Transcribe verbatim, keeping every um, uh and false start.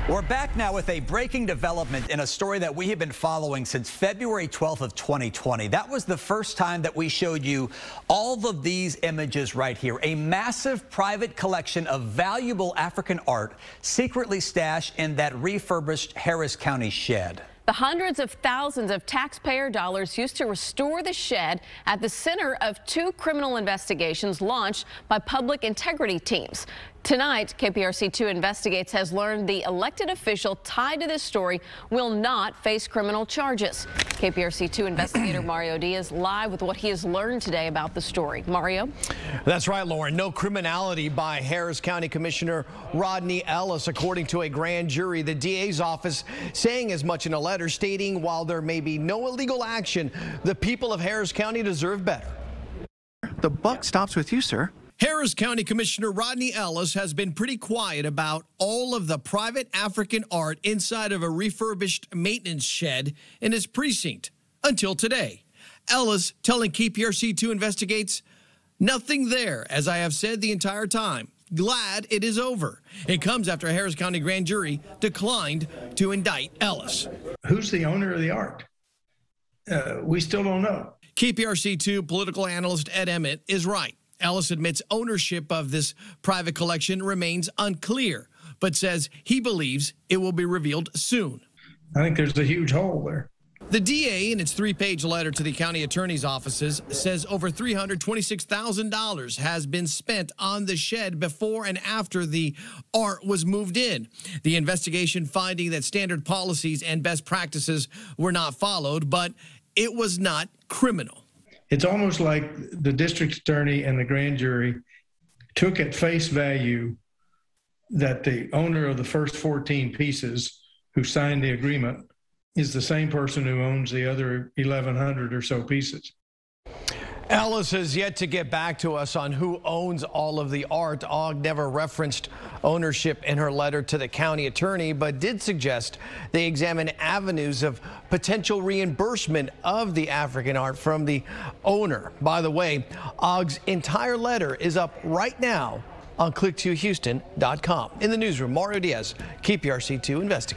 We're back now with a breaking development in a story that we have been following since February twelfth of twenty twenty. That was the first time that we showed you all of these images right here. A massive private collection of valuable African art secretly stashed in that refurbished Harris County shed. The hundreds of thousands of taxpayer dollars used to restore the shed at the center of two criminal investigations launched by public integrity teams. Tonight, K P R C two Investigates has learned the elected official tied to this story will not face criminal charges. K P R C two investigator Mario Diaz live with what he has learned today about the story. Mario? That's right, Lauren. No criminality by Harris County Commissioner Rodney Ellis, according to a grand jury. The D A's office saying as much in a letter stating while there may be no illegal action, the people of Harris County deserve better. The buck stops with you, sir. Harris County Commissioner Rodney Ellis has been pretty quiet about all of the private African art inside of a refurbished maintenance shed in his precinct until today. Ellis telling K P R C two Investigates, nothing there, as I have said the entire time. Glad it is over. It comes after a Harris County grand jury declined to indict Ellis. Who's the owner of the art? Uh, we still don't know. K P R C two political analyst Ed Emmett is right. Ellis admits ownership of this private collection remains unclear, but says he believes it will be revealed soon. I think there's a huge hole there. The D A, in its three-page letter to the county attorney's offices, says over three hundred twenty-six thousand dollars has been spent on the shed before and after the art was moved in. The investigation finding that standard policies and best practices were not followed, but it was not criminal. It's almost like the district attorney and the grand jury took at face value that the owner of the first fourteen pieces who signed the agreement is the same person who owns the other eleven hundred or so pieces. Ellis has yet to get back to us on who owns all of the art. Ogg never referenced ownership in her letter to the county attorney, but did suggest they examine avenues of potential reimbursement of the African art from the owner. By the way, Ogg's entire letter is up right now on click two houston dot com. In the newsroom, Mario Diaz, K P R C two Investigates.